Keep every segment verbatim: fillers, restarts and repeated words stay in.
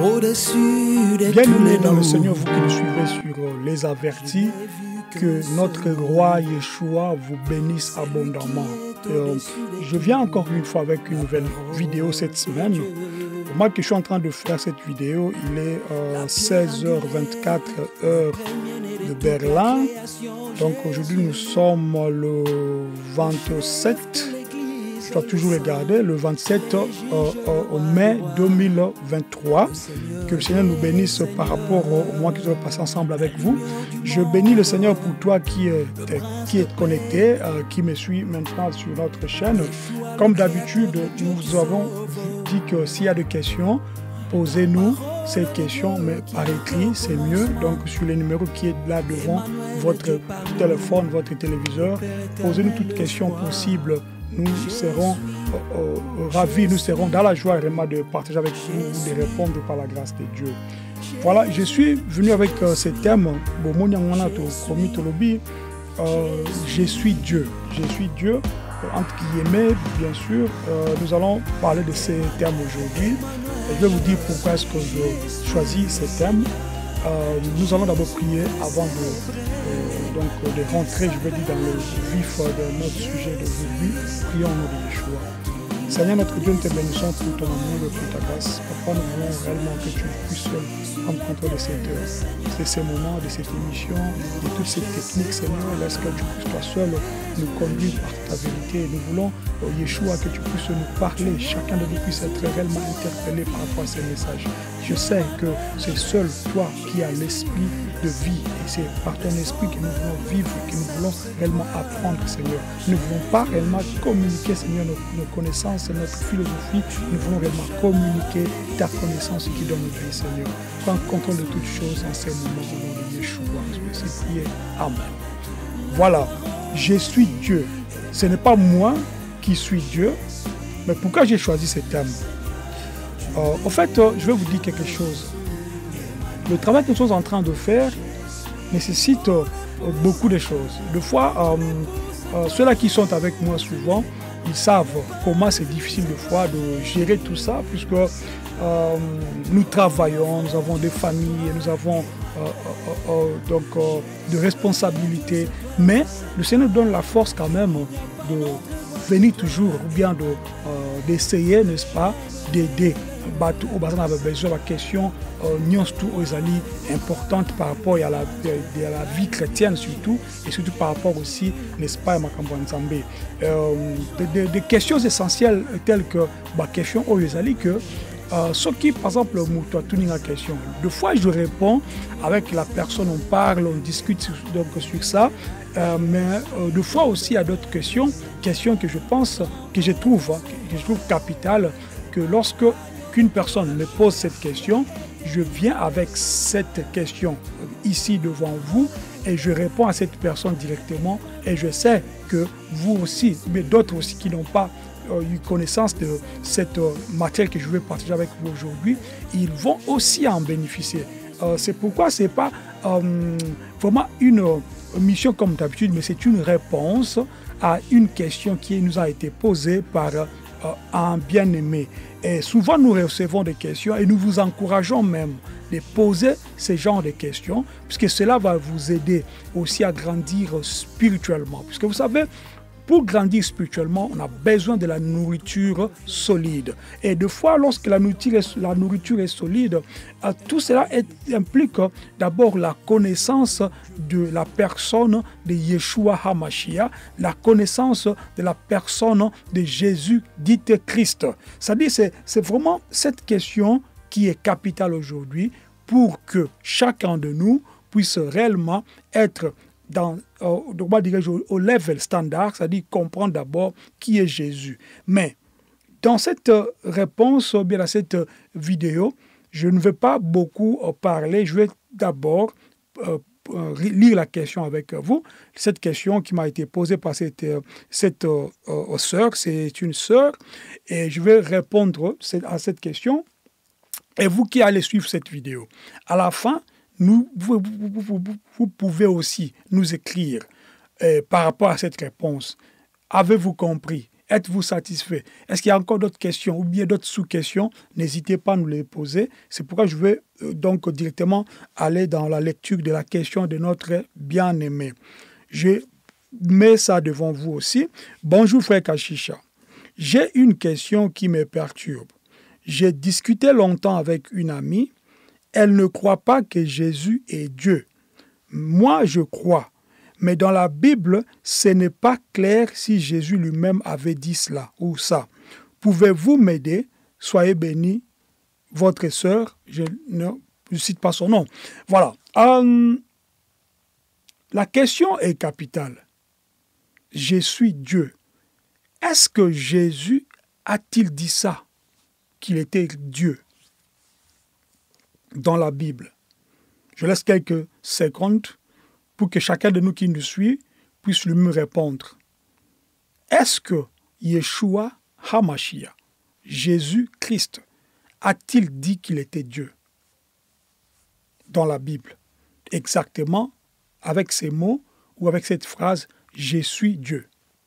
au-dessus de Bien tous aimés les dans le noms. Seigneur, vous qui nous suivez sur euh, Les Avertis, que notre roi Yeshua vous bénisse abondamment. Euh, je viens encore une fois avec une nouvelle vidéo cette semaine. Moi que je suis en train de faire cette vidéo, il est euh, seize heures vingt-quatre heure de Berlin. Donc aujourd'hui nous sommes le vingt-sept, je dois toujours regarder, le vingt-sept euh, euh, mai deux mille vingt-trois. Que le Seigneur nous bénisse par rapport au mois que nous allons passer ensemble avec vous. Je bénis le Seigneur pour toi qui est, qui est connecté, euh, qui me suit maintenant sur notre chaîne. Comme d'habitude, nous avons dit que s'il y a des questions, posez-nous ces questions, mais par écrit, c'est mieux. Donc, sur les numéros qui est là devant votre téléphone, votre téléviseur, posez-nous toutes questions possibles. Nous serons euh, euh, ravis, nous serons dans la joie vraiment de partager avec vous, de répondre par la grâce de Dieu. Voilà, je suis venu avec euh, ce thème, euh, je suis Dieu, je suis Dieu, euh, entre guillemets, bien sûr. Euh, nous allons parler de ces thèmes aujourd'hui. Je vais vous dire pourquoi est-ce que je choisis ces thèmes. Euh, nous allons d'abord prier avant de, euh, donc, de rentrer, je vais dire, dans le vif de notre sujet d'aujourd'hui. Prions au nom de Yeshua. Seigneur notre Dieu, nous te bénissons pour ton amour et pour ta grâce. Papa, nous voulons réellement que tu puisses prendre contrôle de, cette, de ces moments, de cette émission, de toutes ces techniques, Seigneur. Laisse que tu puisses toi seul nous conduire par ta vérité. Nous voulons, oh Yeshua, que tu puisses nous parler. Chacun de nous puisse être réellement interpellé par rapport à ces messages. Je sais que c'est seul toi qui as l'esprit de vie. Et c'est par ton esprit que nous voulons vivre, que nous voulons réellement apprendre, Seigneur. Nous ne voulons pas réellement communiquer, Seigneur, nos, nos connaissances, notre philosophie. Nous voulons réellement communiquer ta connaissance qui donne vie, Seigneur. Prends contrôle de toutes choses en ces moments au nom de Yeshua. Je suis prié. Amen. Voilà, je suis Dieu. Ce n'est pas moi qui suis Dieu, mais pourquoi j'ai choisi ce thème? Euh, en fait, euh, je vais vous dire quelque chose. Le travail que nous sommes en train de faire nécessite euh, beaucoup de choses. Des fois, euh, euh, ceux-là qui sont avec moi souvent, ils savent comment c'est difficile des fois de gérer tout ça, puisque euh, nous travaillons, nous avons des familles, nous avons euh, euh, euh, donc euh, des responsabilités, mais le Seigneur donne la force quand même de venir toujours, ou bien de, euh, d'essayer, n'est-ce pas, d'aider. Bateau, on a besoin de la question euh, importante par rapport à la, à la vie chrétienne surtout, et surtout par rapport aussi, n'est-ce pas, à Makambo Nzambe. Euh, des, des questions essentielles telles que la question aux Ezali que euh, ce qui, par exemple, moi, tu as une question. Deux fois, je réponds avec la personne, on parle, on discute sur, donc, sur ça. Euh, mais euh, deux fois aussi, il y a d'autres questions, questions que je pense, que je trouve, hein, que je trouve capitales, que lorsque qu'une personne me pose cette question, je viens avec cette question ici devant vous et je réponds à cette personne directement et je sais que vous aussi, mais d'autres aussi qui n'ont pas euh, eu connaissance de cette euh, matière que je vais partager avec vous aujourd'hui, ils vont aussi en bénéficier. Euh, c'est pourquoi ce n'est pas euh, vraiment une euh, mission comme d'habitude, mais c'est une réponse à une question qui nous a été posée par euh, un bien-aimé. Et souvent, nous recevons des questions et nous vous encourageons même de poser ce genre de questions, puisque cela va vous aider aussi à grandir spirituellement. Puisque vous savez, pour grandir spirituellement, on a besoin de la nourriture solide. Et des fois, lorsque la nourriture est, la nourriture est solide, euh, tout cela est, implique euh, d'abord la connaissance de la personne de Yeshua HaMashiach, la connaissance de la personne de Jésus dit Christ. C'est-à-dire, c'est, c'est vraiment cette question qui est capitale aujourd'hui pour que chacun de nous puisse réellement être dans, euh, au level standard, c'est-à-dire comprendre d'abord qui est Jésus. Mais dans cette réponse, bien dans cette vidéo, je ne vais pas beaucoup parler, je vais d'abord euh, lire la question avec vous. Cette question qui m'a été posée par cette, cette euh, euh, sœur, c'est une sœur, et je vais répondre à cette question. Et vous qui allez suivre cette vidéo, à la fin, Nous, vous, vous, vous, vous pouvez aussi nous écrire euh, par rapport à cette réponse. Avez-vous compris? Êtes-vous satisfait? Est-ce qu'il y a encore d'autres questions ou bien d'autres sous-questions? N'hésitez pas à nous les poser. C'est pourquoi je vais euh, donc directement aller dans la lecture de la question de notre bien-aimé. Je mets ça devant vous aussi. Bonjour frère Kashisha. J'ai une question qui me perturbe. J'ai discuté longtemps avec une amie. Elle ne croit pas que Jésus est Dieu. Moi, je crois. Mais dans la Bible, ce n'est pas clair si Jésus lui-même avait dit cela ou ça. Pouvez-vous m'aider? Soyez bénis, votre sœur. Je ne je cite pas son nom. Voilà. Euh, la question est capitale. Je suis Dieu. Est-ce que Jésus a-t-il dit ça, qu'il était Dieu dans la Bible? Je laisse quelques secondes pour que chacun de nous qui nous suit puisse lui répondre. Est-ce que Yeshua HaMashiach, Jésus-Christ, a-t-il dit qu'il était Dieu dans la Bible? Exactement avec ces mots ou avec cette phrase « Je suis Dieu ».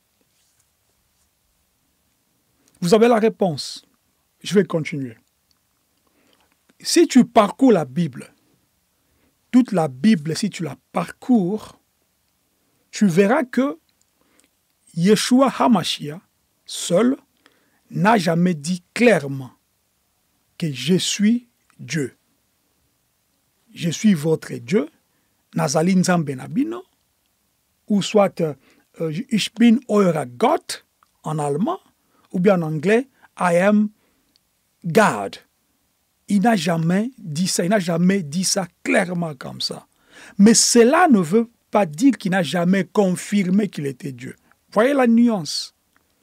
Vous avez la réponse. Je vais continuer. Si tu parcours la Bible, toute la Bible, si tu la parcours, tu verras que Yeshua HaMashiach, seul, n'a jamais dit clairement que je suis Dieu. Je suis votre Dieu, Nazali Nzambe Nabino, ou soit euh, Ich bin euer Gott en allemand, ou bien en anglais, I am God. Il n'a jamais dit ça, il n'a jamais dit ça clairement comme ça. Mais cela ne veut pas dire qu'il n'a jamais confirmé qu'il était Dieu. Voyez la nuance.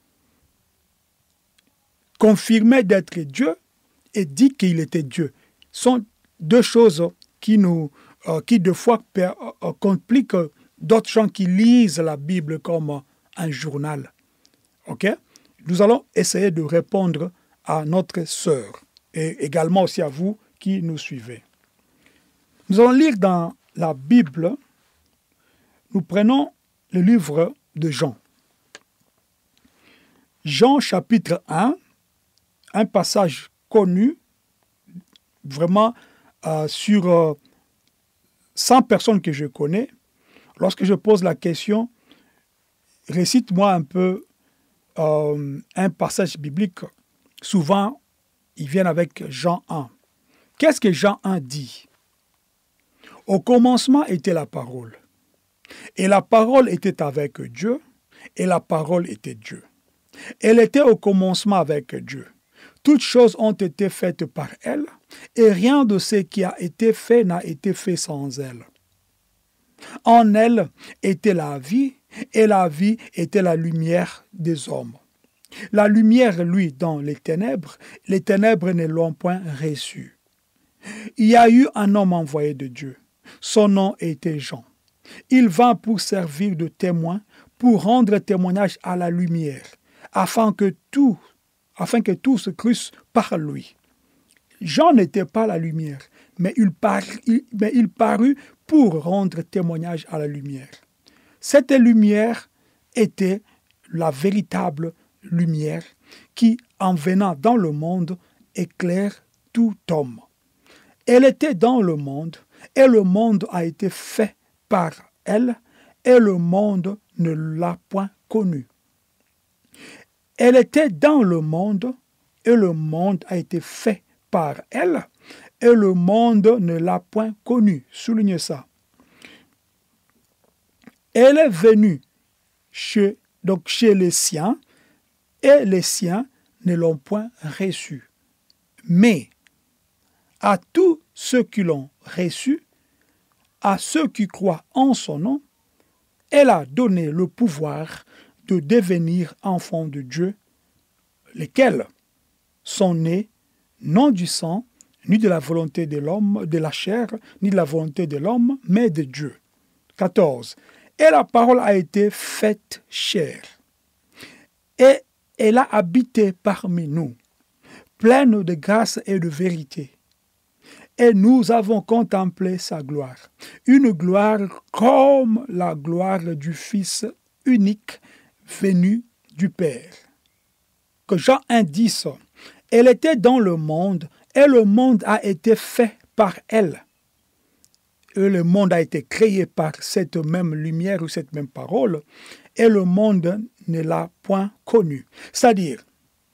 Confirmer d'être Dieu et dire qu'il était Dieu sont deux choses qui, nous, euh, qui de fois euh, compliquent d'autres gens qui lisent la Bible comme un journal. Ok? Nous allons essayer de répondre à notre sœur et également aussi à vous qui nous suivez. Nous allons lire dans la Bible, nous prenons le livre de Jean. Jean chapitre un, un passage connu, vraiment euh, sur euh, cent personnes que je connais. Lorsque je pose la question, récite-moi un peu euh, un passage biblique, souvent ils viennent avec Jean un. Qu'est-ce que Jean un dit? Au commencement était la parole. Et la parole était avec Dieu, et la parole était Dieu. Elle était au commencement avec Dieu. Toutes choses ont été faites par elle, et rien de ce qui a été fait n'a été fait sans elle. En elle était la vie, et la vie était la lumière des hommes. La lumière, lui, dans les ténèbres, les ténèbres ne l'ont point reçue. Il y a eu un homme envoyé de Dieu. Son nom était Jean. Il vint pour servir de témoin, pour rendre témoignage à la lumière, afin que tout, afin que tous crussent par lui. Jean n'était pas la lumière, mais il, par, il, mais il parut pour rendre témoignage à la lumière. Cette lumière était la véritable lumière qui, en venant dans le monde, éclaire tout homme. Elle était dans le monde, et le monde a été fait par elle, et le monde ne l'a point connue. Elle était dans le monde, et le monde a été fait par elle, et le monde ne l'a point connue. Soulignez ça. Elle est venue chez, donc chez les siens, et les siens ne l'ont point reçue. Mais à tous ceux qui l'ont reçue, à ceux qui croient en son nom, elle a donné le pouvoir de devenir enfants de Dieu, lesquels sont nés non du sang, ni de la volonté de l'homme, de la chair, ni de la volonté de l'homme, mais de Dieu. quatorze. Et la parole a été faite chair. Et elle a habité parmi nous, pleine de grâce et de vérité. Et nous avons contemplé sa gloire, une gloire comme la gloire du Fils unique venu du Père. Donc Jean un, dix, elle était dans le monde et le monde a été fait par elle. Et le monde a été créé par cette même lumière ou cette même parole et le monde ne l'a point connue. C'est-à-dire,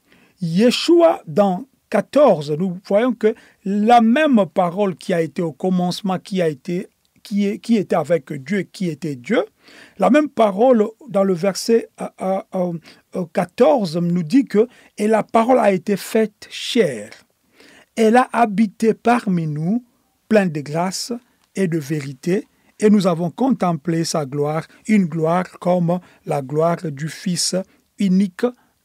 Yeshua dans quatorze, nous voyons que la même parole qui a été au commencement, qui a été Qui, est, qui était avec Dieu, qui était Dieu. La même parole dans le verset euh, euh, quatorze nous dit que « Et la parole a été faite chair. Elle a habité parmi nous, pleine de grâce et de vérité, et nous avons contemplé sa gloire, une gloire comme la gloire du Fils unique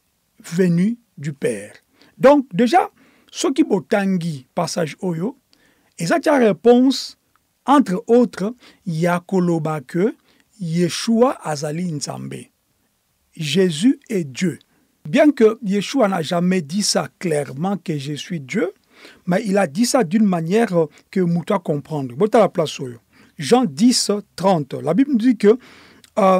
venu du Père. » Donc déjà, ce qui botangi passage oyo, et ça la réponse. Entre autres, Yakoloba que Yeshua Azali Nzambe. Jésus est Dieu. Bien que Yeshua n'a jamais dit ça clairement que je suis Dieu, mais il a dit ça d'une manière que nous doit comprendre. La place Jean dix, trente. La Bible nous dit que euh,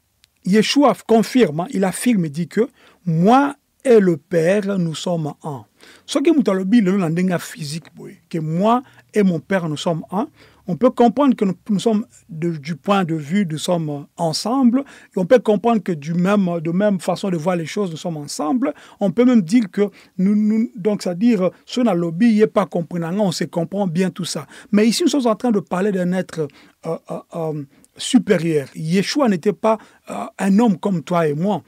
Yeshua confirme, il affirme, il dit que moi et le Père, nous sommes un. Ce qui est le Bible physique, que moi et mon Père, nous sommes un. On peut comprendre que nous, nous sommes, de, du point de vue, nous sommes ensemble. Et on peut comprendre que du même, de même façon de voir les choses, nous sommes ensemble. On peut même dire que, nous, nous, donc, c'est-à-dire, ce n'a lobby, il n'est pas comprenant, on se comprend bien tout ça. Mais ici, nous sommes en train de parler d'un être euh, euh, euh, supérieur. Yeshua n'était pas euh, un homme comme toi et moi.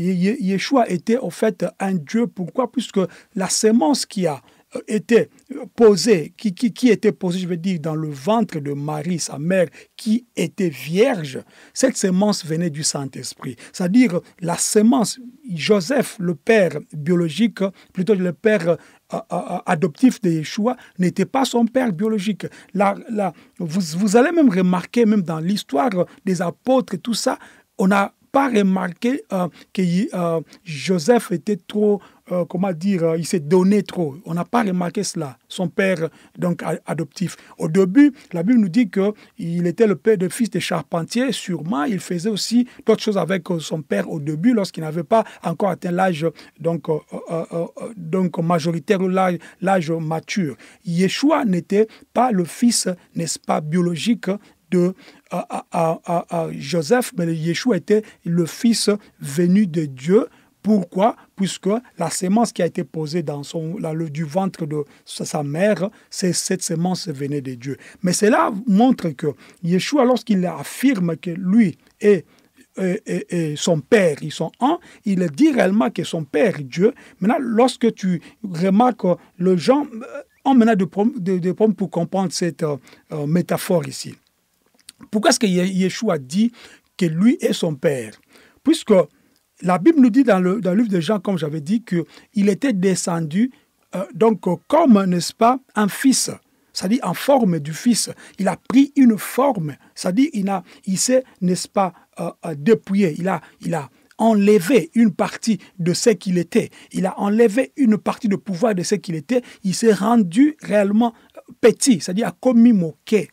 Yeshua était, au fait, un Dieu. Pourquoi? Puisque la sémence qui a était posée, qui, qui, qui était posée, je veux dire, dans le ventre de Marie, sa mère, qui était vierge, cette sémence venait du Saint-Esprit. C'est-à-dire, la sémence, Joseph, le père biologique, plutôt le père euh, euh, adoptif de Yeshua, n'était pas son père biologique. La, la, vous, vous allez même remarquer, même dans l'histoire des apôtres et tout ça, on n'a pas remarqué euh, que euh, Joseph était trop, euh, comment dire, euh, il s'est donné trop. On n'a pas remarqué cela, son père donc adoptif. Au début, la Bible nous dit qu'il était le père de fils de charpentier. Sûrement, il faisait aussi d'autres choses avec son père au début, lorsqu'il n'avait pas encore atteint l'âge donc, euh, euh, euh, donc majoritaire ou l'âge mature. Yeshua n'était pas le fils, n'est-ce pas, biologique de à, à, à, à Joseph, mais Yeshua était le fils venu de Dieu. Pourquoi? Puisque la sémence qui a été posée dans son, là, le, du ventre de sa mère, c'est cette sémence venait de Dieu. Mais cela montre que Yeshua, lorsqu'il affirme que lui est Et, et, et son père, ils sont un, il dit réellement que son père est Dieu. Maintenant, lorsque tu remarques, les gens ont maintenant des problèmes pour comprendre cette euh, métaphore ici. Pourquoi est-ce que Yeshua dit que lui est son père? Puisque la Bible nous dit dans le, dans le livre de Jean, comme j'avais dit, qu'il était descendu, euh, donc comme, n'est-ce pas, un fils. C'est-à-dire en forme du Fils. Il a pris une forme, c'est-à-dire il, a, il s'est, n'est-ce pas, euh, euh, dépouillé, il a, il a enlevé une partie de ce qu'il était, il a enlevé une partie de pouvoir de ce qu'il était, il s'est rendu réellement petit, c'est-à-dire a commis moqué.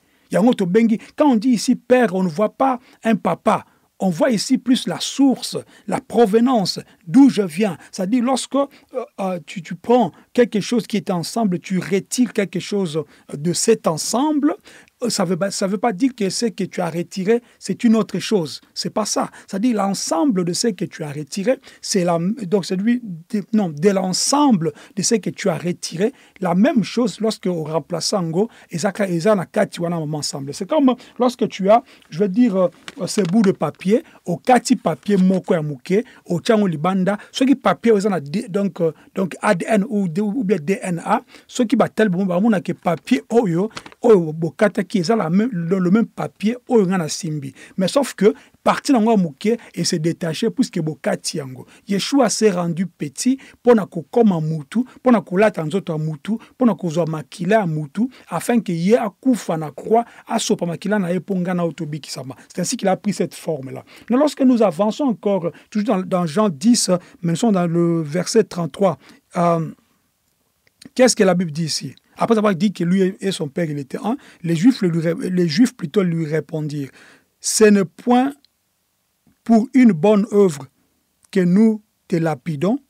Quand on dit ici père, on ne voit pas un papa. On voit ici plus la source, la provenance, d'où je viens. C'est-à-dire, lorsque euh, euh, tu, tu prends quelque chose qui est ensemble, tu retires quelque chose de cet ensemble, ça ne veut, ça veut pas dire que ce que tu as retiré, c'est une autre chose. C'est pas ça. C'est-à-dire, l'ensemble de ce que tu as retiré, c'est la, donc c'est lui, de, non, de l'ensemble de ce que tu as retiré, la même chose lorsque on remplace Ango, et ça, et ça, ensemble. C'est comme lorsque tu as, je veux dire, euh, ce bout de papier, au kati papier moko ya muke, au tchango libanda, ce qui papier, donc, euh, donc A D N ou, ou bien D N A, ce qui batel, bon, bah, que papier, oyo, oyo, bokata, qui est la même, le, le même papier, oyo, ngana simbi. Mais sauf que, parti dans muke et se détacher puisque bokati yango. Yeshua s'est rendu petit pour na kokoma mutu, pour na kolata nzoto mutu, pour na kozwa makila mutu, afin que ye akufa na croix, asopa makila na eponga na otobiki sama. C'est ainsi qu'il a pris cette forme-là. Mais lorsque nous avançons encore, toujours dans, dans Jean dix, mais nous sommes dans le verset trente-trois, euh, qu'est-ce que la Bible dit ici? Après avoir dit que lui et son père, il était un, les Juifs, lui, les Juifs plutôt lui répondirent, ce n'est point pour une bonne œuvre que nous te lapidons,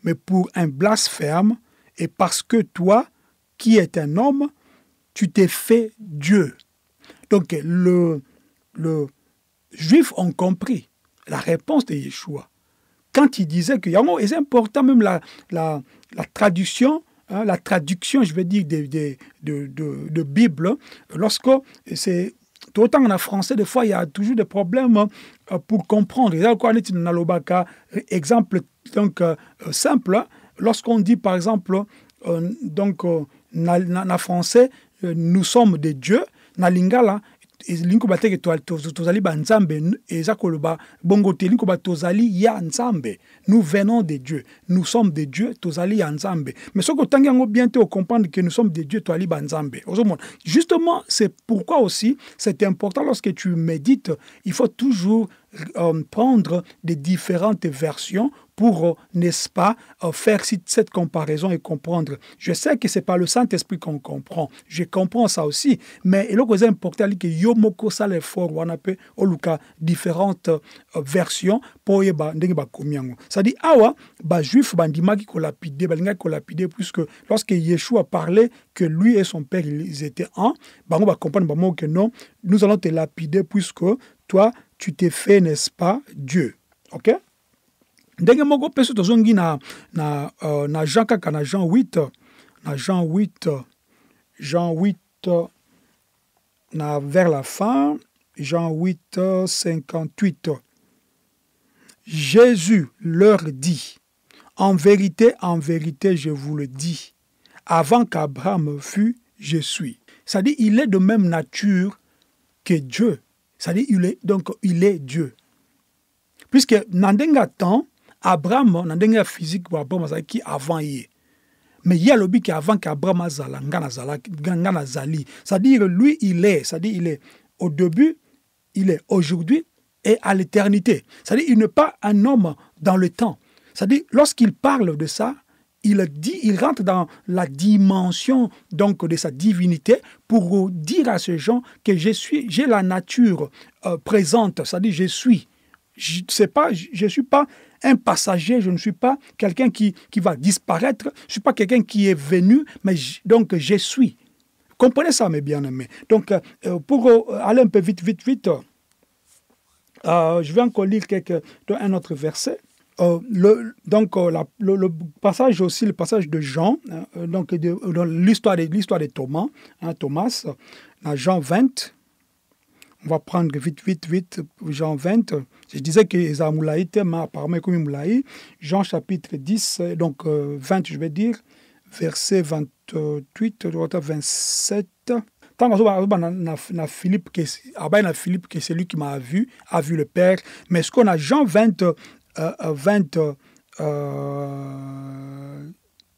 mais pour un blasphème, et parce que toi, qui es un homme, tu t'es fait Dieu. Donc, le, le Juifs ont compris la réponse de Yeshua. Quand il disait que, c'est important même la, la, la traduction, hein, la traduction, je veux dire, de, de, de, de, de Bible, lorsque c'est, autant en français, des fois, il y a toujours des problèmes euh, pour comprendre. Exemple donc, euh, simple, lorsqu'on dit, par exemple, euh, donc, euh, en français, euh, nous sommes des dieux, na lingala, linko bateke tozali banzambe eza koloba bongo te linko ba tozali ya nzambe, nous venons de Dieu, nous sommes des dieux, tozali ya nzambe. Mais ce que tangi yango bien te comprendre que nous sommes des dieux, tozali banzambe. Justement, c'est pourquoi aussi c'est important lorsque tu médites, il faut toujours euh, prendre des différentes versions pour, euh, n'est-ce pas, euh, faire cette comparaison et comprendre. Je sais que ce n'est pas le Saint-Esprit qu'on comprend. Je comprends ça aussi. Mais il est important que yomoko sa l'effort, on appelle oluka différentes euh, versions pour y ba ndenge ba komiango. Ça dit awa ba juif bandima ki ko lapide, ba linga ko lapide puisque lorsque Yeshua parlait que lui et son père ils étaient un, ba on va comprendre ba que non, nous allons te lapider puisque toi tu t'es fait, n'est-ce pas, Dieu. OK? Ndenge moko peso tozongi na na uh, na Jean kaka na Jean huit, na Jean huit, Jean huit na vers la fin, Jean huit cinquante-huit. Jésus leur dit: en vérité, en vérité, je vous le dis, avant qu'Abraham fût, je suis. C'est-à-dire, il est de même nature que Dieu. C'est-à-dire, il est, donc, il est Dieu. Puisque, Nandenga temps, Abraham, Nandenga physique, Abraham, qui avant y mais il y a le but qu'avant qu'Abraham azala, ngana zali. C'est-à-dire, lui, il est. C'est-à-dire, il est au début, il est aujourd'hui et à l'éternité. C'est-à-dire, il n'est pas un homme dans le temps. C'est-à-dire, lorsqu'il parle de ça, il dit, il rentre dans la dimension donc de sa divinité pour dire à ces gens que je suis, j'ai la nature euh, présente, c'est-à-dire je suis. Je ne pas, je suis pas un passager, je ne suis pas quelqu'un qui, qui va disparaître, je ne suis pas quelqu'un qui est venu, mais je, donc je suis. Comprenez ça, mes bien-aimés. Donc, euh, pour euh, aller un peu vite, vite, vite, euh, je vais encore lire quelques, un autre verset. Euh, le, donc euh, la, le, le passage aussi, le passage de Jean, hein, donc de, de l'histoire de, l'histoire de Thomas, hein, Thomas, dans Jean vingt, on va prendre vite, vite, vite, Jean vingt, je disais que ça moulaï, mais apparemment comme moulaï, Jean chapitre dix, donc euh, vingt, je vais dire, verset vingt-huit, vingt-sept. Tant que Philippe, Philippe, que c'est lui qui m'a vu, a vu le Père, mais ce qu'on a Jean vingt, Euh, vingt, euh,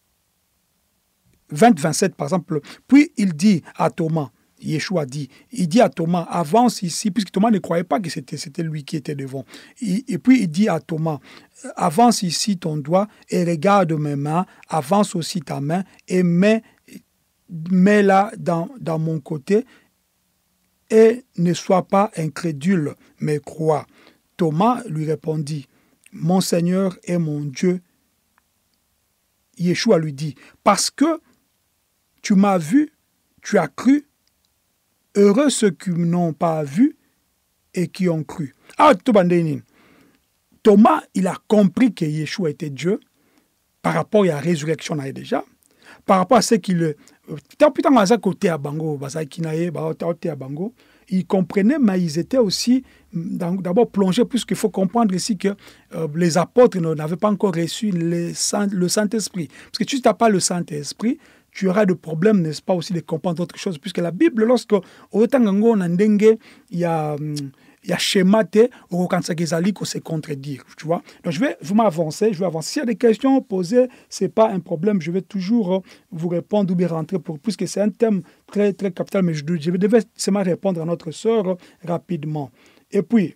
vingt, vingt-sept par exemple, puis il dit à Thomas, Yeshua dit, il dit à Thomas, avance ici, puisque Thomas ne croyait pas que c'était, c'était lui qui était devant. Et, et puis il dit à Thomas, avance ici ton doigt et regarde mes mains, avance aussi ta main et mets, mets-la dans, dans mon côté et ne sois pas incrédule, mais crois. Thomas lui répondit, mon Seigneur et mon Dieu. Yeshua lui dit, parce que tu m'as vu, tu as cru, heureux ceux qui n'ont pas vu et qui ont cru. Ah, Thomas, il a compris que Yeshua était Dieu par rapport à la résurrection déjà, par rapport à ce qu'il... Ils comprenaient, mais ils étaient aussi d'abord plongés, puisqu'il faut comprendre ici que euh, les apôtres n'avaient pas encore reçu les Saint, le Saint-Esprit. Parce que si tu n'as pas le Saint-Esprit, tu auras des problèmes, n'est-ce pas, aussi de comprendre d'autres choses. Puisque la Bible, lorsque autant il y a... il y a schématé au quand ça se contredire, tu vois. Donc je vais vraiment avancer, je vais avancer. S'il y a des questions posées, c'est pas un problème, je vais toujours vous répondre ou bien rentrer pour puisque c'est un thème très très capital, mais je, je devais seulement répondre à notre sœur rapidement. Et puis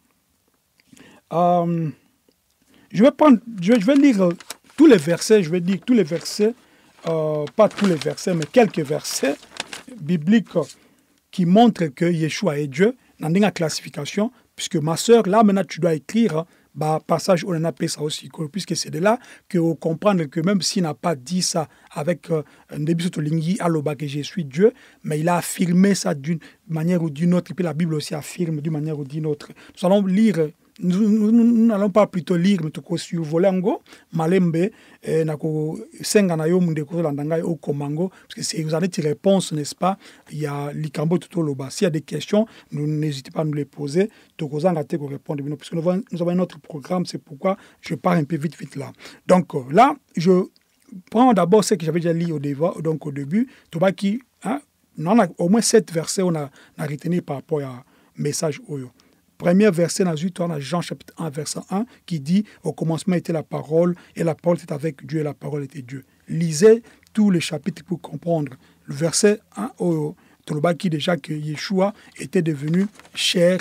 euh, je vais prendre, je, je vais lire tous les versets, je vais dire tous les versets, euh, pas tous les versets, mais quelques versets bibliques qui montrent que Yeshua est Dieu. Dans une classification, puisque ma soeur, là maintenant tu dois écrire bah, passage on en appelle ça aussi, puisque c'est de là qu'on comprend que même s'il n'a pas dit ça avec euh, un début de Lingui, Aloba, que je suis Dieu, mais il a affirmé ça d'une manière ou d'une autre, et puis la Bible aussi affirme d'une manière ou d'une autre. Nous allons lire, nous n'allons pas plutôt lire, mais tout survoler en go, malembe, nako senga na yo munde ko landanga au komango, parce que c'est vous avez des réponses, n'est-ce pas? Il y a l'ikambo tout loba. S'il y a des questions, n'hésitez pas à nous les poser. Donc vous allez répondre, parce que nous avons, nous avons un autre programme, c'est pourquoi je pars un peu vite vite là. Donc là, je prends d'abord ce que j'avais déjà lu au début, donc au début, tout va qui, hein, on a au moins sept versets on a, on a retenu par rapport à message Oyo. Premier verset dans Jean chapitre un, verset un, qui dit « Au commencement était la parole, et la parole était avec Dieu, et la parole était Dieu. » Lisez tous les chapitres pour comprendre. Le verset un, au Toloba qui déjà que Yeshua était devenu chair,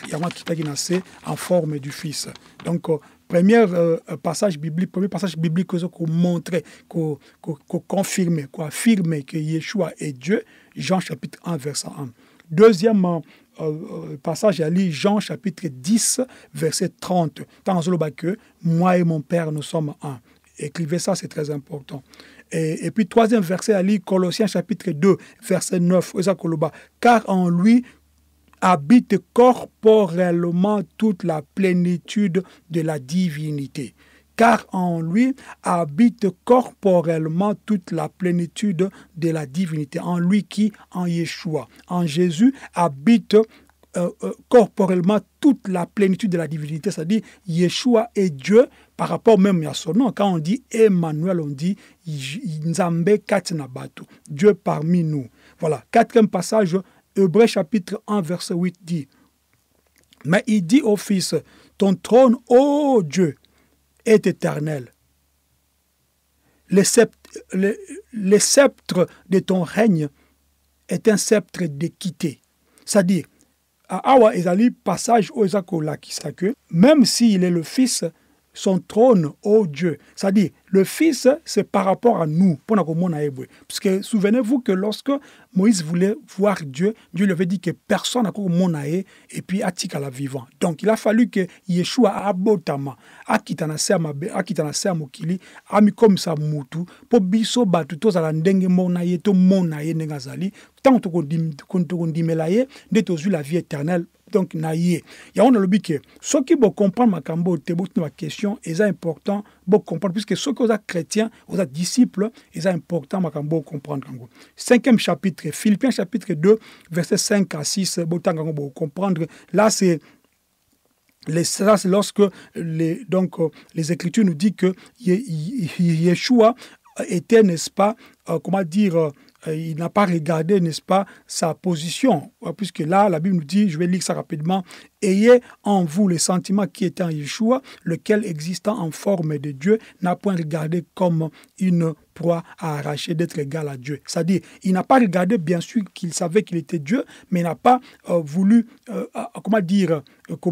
en forme du Fils. Donc, euh, premier euh, passage biblique, premier passage biblique qu'on montrait, qu'on qu'on confirmait, qu'on affirmait que Yeshua est Dieu, Jean chapitre un, verset un. Deuxièmement, Euh, passage à lire Jean chapitre dix, verset trente. Dans le que moi et mon Père, nous sommes un. Écrivez ça, c'est très important. Et, et puis, troisième verset à lire Colossiens chapitre deux, verset neuf. Car en lui habite corporellement toute la plénitude de la divinité. Car en lui habite corporellement toute la plénitude de la divinité. En lui qui, en Yeshua, en Jésus, habite euh, euh, corporellement toute la plénitude de la divinité. C'est-à-dire, Yeshua est Dieu par rapport même à son nom. Quand on dit Emmanuel, on dit Nzambe Katinabatu, Dieu parmi nous. Voilà, quatrième passage, Hébreux chapitre un, verset huit dit, mais il dit au Fils, ton trône, ô Dieu, est éternel. Le sceptre, le, le sceptre de ton règne est un sceptre d'équité. C'est-à-dire, à Awa Ezali, passage au Ezakola Kisake, même s'il est le Fils, son trône, ô Dieu. C'est-à-dire, le Fils, c'est par rapport à nous. Parce que souvenez-vous que lorsque Moïse voulait voir Dieu, Dieu lui avait dit que personne n'a connu mon aïe et puis atika la vivant. Donc il a fallu que Yeshua abotama, akitana se mokili, ami comme ça mutu, po biso batu to za ndenge mon aïe to mon aïe ngazali, tant to kondimelaye, de tozu la vie éternelle. Donc, naïe. Il y a un lobby que ceux qui vont comprendre ma cambo, ma question, c'est important de comprendre, puisque ceux qui sont chrétiens, aux disciples, c'est important ma cambo comprendre. Cinquième chapitre, Philippiens chapitre deux, versets cinq à six, bon comprendre. Là, c'est les, ça, c'est lorsque les, donc, les Écritures nous disent que Yeshua était, n'est-ce pas, euh, comment dire, euh, il n'a pas regardé, n'est-ce pas, sa position. Puisque là, la Bible nous dit, je vais lire ça rapidement, « Ayez en vous le sentiment qui est en Yeshua, lequel existant en forme de Dieu, n'a point regardé comme une proie à arracher d'être égal à Dieu. » C'est-à-dire, il n'a pas regardé, bien sûr, qu'il savait qu'il était Dieu, mais il n'a pas euh, voulu, euh, euh, comment dire,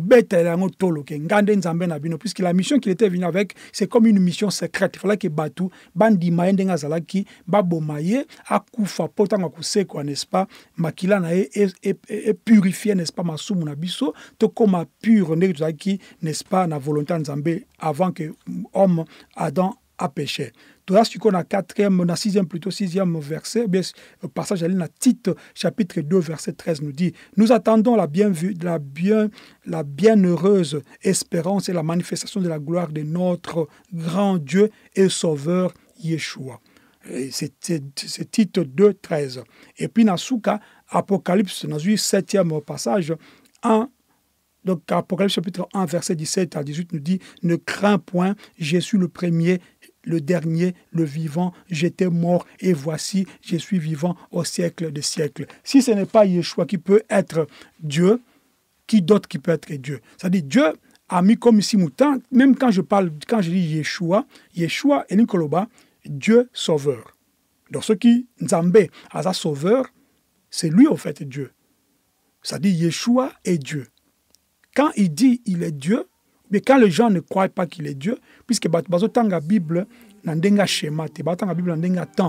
puisque la mission qu'il était venu avec, c'est comme une mission secrète. Il fallait que Batu, Bandi Maende Ngazalaki, Babomaye, Akufa, Potanga Kuseko, n'est-ce pas, Makila Nae, et purifié, n'est-ce pas, Masumu Nabiso, to comme pur, n'est-ce pas, na volonté Nzambe, avant que homme, Adam, a péché. Tout ça, c'est qu'on a quatrième, on a sixième, plutôt sixième verset, bien, le passage à la Tite, chapitre deux, verset treize, nous dit, nous attendons la bienvenue, la bien, la bienheureuse espérance et la manifestation de la gloire de notre grand Dieu et Sauveur, Yeshua. C'est Tite deux, treize. Et puis, Nasuka, Apocalypse, dans le septième passage, un, donc Apocalypse chapitre un, verset dix-sept à dix-huit, nous dit, ne crains point, je suis le premier, le dernier, le vivant, j'étais mort et voici, je suis vivant au siècle des siècles. Si ce n'est pas Yeshua qui peut être Dieu, qui d'autre qui peut être Dieu? C'est-à-dire Dieu a mis comme ici moutant, même quand je parle, quand je dis Yeshua, Yeshua et Nikoloba, Dieu sauveur. Donc ce qui Nzambe a sa sauveur, c'est lui en fait Dieu. C'est-à-dire Yeshua est Dieu. Quand il dit il est Dieu, mais quand les gens ne croient pas qu'il est Dieu, puisque la Bible n'a pas schéma, la Bible n'a pas temps,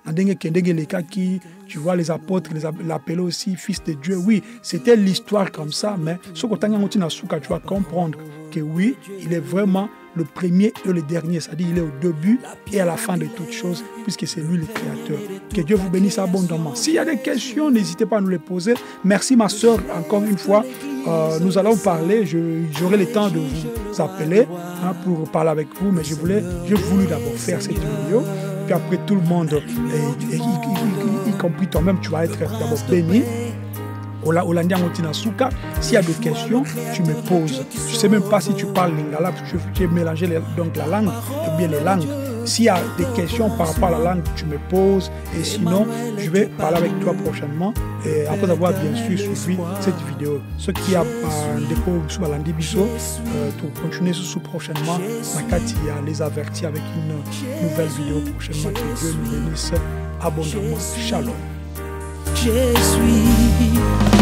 qui, tu vois, les apôtres l'appelaient aussi fils de Dieu. Oui, c'était l'histoire comme ça, mais ce que tu vas comprendre que oui, il est vraiment le premier et le dernier, c'est-à-dire il est au début et à la fin de toutes choses, puisque c'est lui le créateur. Que Dieu vous bénisse abondamment. S'il y a des questions, n'hésitez pas à nous les poser. Merci ma soeur, encore une fois. Euh, nous allons parler, j'aurai le temps de vous appeler hein, pour parler avec vous, mais je voulais, j'ai voulu d'abord faire cette vidéo, puis après tout le monde, et, et, et, y, y, y compris toi-même, tu vas être d'abord béni. S'il y a des questions, tu me poses. Je ne sais même pas si tu parles lingala, parce que j'ai mélangé les, donc la langue ou bien les langues. S'il y a des questions par rapport à la langue, tu me poses. Et sinon, je vais parler avec toi prochainement. Et après avoir bien sûr suivi cette vidéo. Ce qui a un dépôt sur la Biso, pour continuer ce prochainement, Makati les avertis avec une nouvelle vidéo prochainement. Que Dieu nous bénisse abondamment. Shalom. Je suis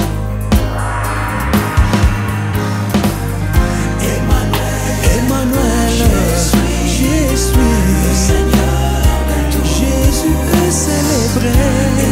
Emmanuel, Emmanuel, je suis le Seigneur de tout. Jésus est célébré.